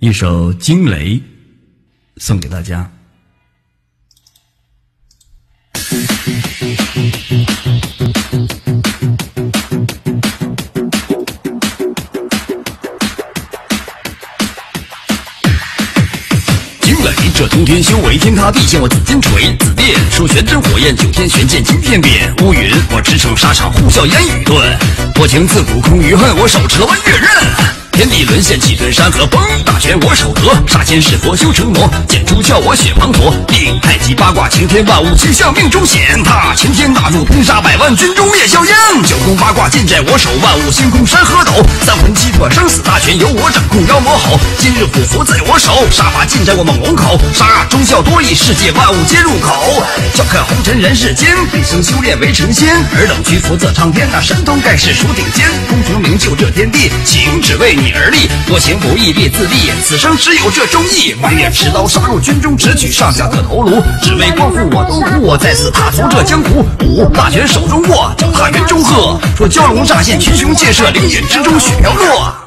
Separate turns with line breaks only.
一首《惊雷》送给大家。惊雷，这通天修为，天塌地陷，我紫金锤，紫电说玄真火焰，九天玄剑惊天变。乌云，我驰骋沙场，呼啸烟雨顿，我情自古空余恨，我手持弯月刃。天地沦陷，气吞山河崩，大权我手得，杀仙弑佛修成魔，剑出鞘我血滂沱，定太极八卦擎天万物，气象命中显，踏擎天大柱，拼杀百万，军中灭硝烟。九宫八卦尽在我手，万物星空山河斗，三魂七魄生死大权由我掌控，妖魔吼，今日虎符在我手，杀伐尽在我猛龙口，杀忠孝多义，世界万物皆入口。教课红尘人世间，毕生修炼为成仙，尔等屈服自苍天，那神通盖世数顶尖，功成名就这天地，情只为你而立，多情不义必自毙，此生只有这忠义。弯月持刀杀入军中，直取上下各头颅，只为光复我东湖，我在此踏足这江湖。五大权手中握，脚踏云中鹤，说蛟龙乍现，群雄借射，凌云之中雪飘落。